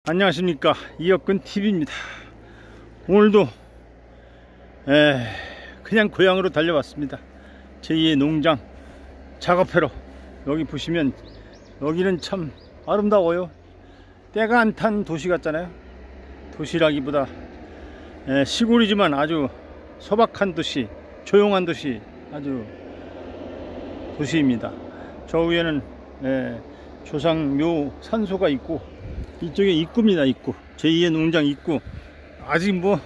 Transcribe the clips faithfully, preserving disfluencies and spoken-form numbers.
안녕하십니까, 이혁근 티비입니다. 오늘도 에, 그냥 고향으로 달려왔습니다. 제이의 농장 작업하러. 여기 보시면 여기는 참 아름다워요. 때가 안 탄 도시 같잖아요. 도시라기보다 에, 시골이지만 아주 소박한 도시, 조용한 도시, 아주 도시입니다. 저 위에는 에, 조상묘 산소가 있고, 이쪽에 입구입니다. 입구, 제이의 농장 입구. 아직 뭐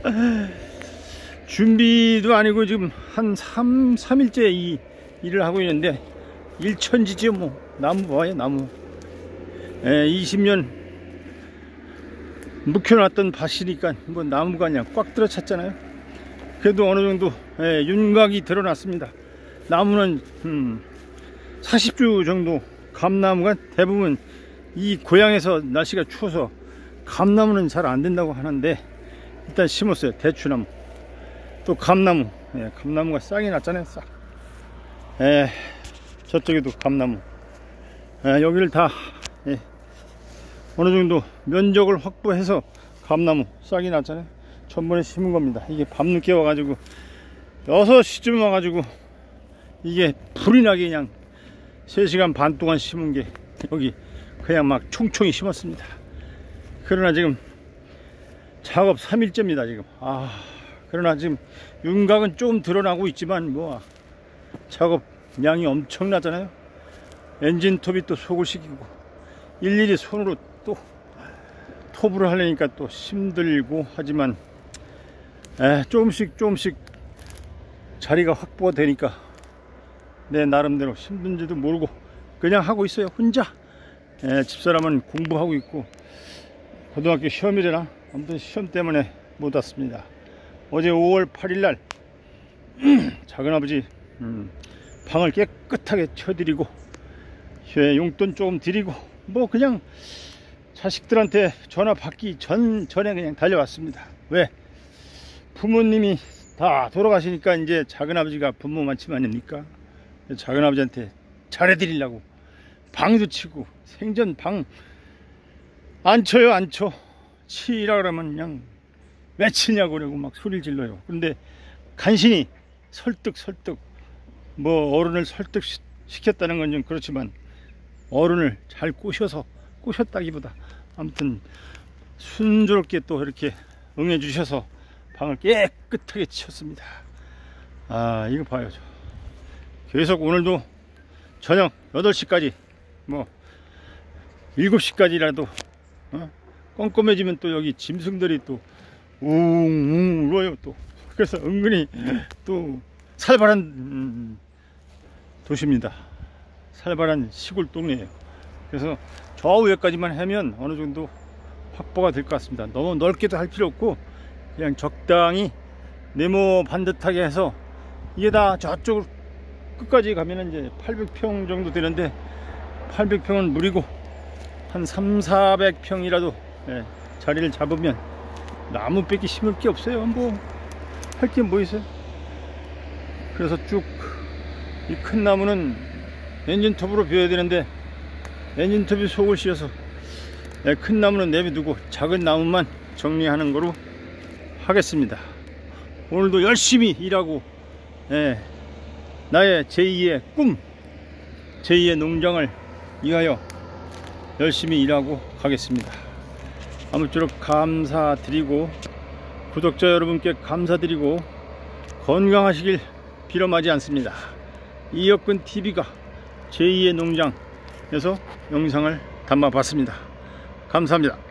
준비도 아니고 지금 한 삼, 삼 일째 이 일을 하고 있는데 일천지죠. 뭐 나무 봐요, 나무. 에, 이십 년 묵혀놨던 밭이니까 뭐 나무가 그냥 꽉 들어찼잖아요. 그래도 어느 정도 에, 윤곽이 드러났습니다. 나무는 음, 사십 주 정도. 감나무가 대부분 이 고향에서 날씨가 추워서 감나무는 잘 안 된다고 하는데 일단 심었어요. 대추나무, 또 감나무. 예, 감나무가 싹이 났잖아요. 싹. 예, 저쪽에도 감나무. 예, 여기를 다 예, 어느 정도 면적을 확보해서 감나무 싹이 났잖아요. 전번에 심은 겁니다. 이게 밤늦게 와가지고 여섯 시쯤 와가지고 이게 불이 나게 그냥 세 시간 반 동안 심은 게 여기 그냥 막 총총히 심었습니다. 그러나 지금 작업 삼 일째입니다 지금. 아, 그러나 지금 윤곽은 좀 드러나고 있지만 뭐 작업 양이 엄청나잖아요. 엔진톱이 또 속을 시키고 일일이 손으로 또 톱으로 하려니까 또 힘들고 하지만 에, 조금씩 조금씩 자리가 확보가 되니까 내 나름대로 힘든지도 모르고 그냥 하고 있어요, 혼자. 에, 집사람은 공부하고 있고 고등학교 시험이래나 아무튼 시험 때문에 못 왔습니다. 어제 오월 팔일날 작은아버지 음, 방을 깨끗하게 쳐드리고 용돈 조금 드리고 뭐 그냥 자식들한테 전화 받기 전, 전에 그냥 달려왔습니다. 왜? 부모님이 다 돌아가시니까 이제 작은아버지가 부모만침 아닙니까? 작은아버지한테 잘해드리려고 방도 치고, 생전 방 안 쳐요, 안 쳐. 치라 그러면 그냥 왜 치냐고 그러고 막 소리를 질러요. 근데 간신히 설득 설득 뭐 어른을 설득시켰다는 건 좀 그렇지만 어른을 잘 꼬셔서, 꼬셨다기보다 아무튼 순조롭게 또 이렇게 응해 주셔서 방을 깨끗하게 치웠습니다. 아, 이거 봐요. 저. 계속 오늘도 저녁 여덟 시까지 뭐 일곱 시까지라도 어? 껌껌해지면 또 여기 짐승들이 또 웅웅 울어요 또. 그래서 은근히 또 살벌한 음, 도시입니다. 살벌한 시골 동네예요. 그래서 저 위에까지만 하면 어느 정도 확보가 될 것 같습니다. 너무 넓게도 할 필요 없고 그냥 적당히 네모 반듯하게 해서 이게 다 저쪽으로 끝까지 가면은 이제 팔백 평 정도 되는데 팔백 평은 무리고 한 삼사백 평이라도 예, 자리를 잡으면 나무 뺏기 심을 게 없어요. 뭐 할 게 뭐 있어요. 그래서 쭉 이 큰 나무는 엔진톱으로 베어야 되는데 엔진톱이 속을 씌어서 예, 큰 나무는 내비두고 작은 나무만 정리하는 거로 하겠습니다. 오늘도 열심히 일하고 예, 나의 제이의 꿈, 제이의 농장을 위하여 열심히 일하고 가겠습니다. 아무쪼록 감사드리고 구독자 여러분께 감사드리고 건강하시길 빌어마지 않습니다. 이혁근 티비가 제이의 농장에서 영상을 담아봤습니다. 감사합니다.